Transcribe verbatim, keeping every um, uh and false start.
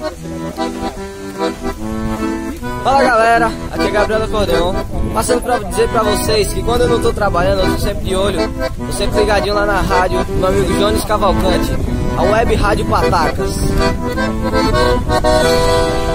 Fala galera, aqui é Gabriel do Acordeon, passando pra dizer pra vocês que quando eu não tô trabalhando, eu tô sempre de olho, tô sempre ligadinho lá na rádio do meu amigo Jones Cavalcante, a Web Rádio Patacas.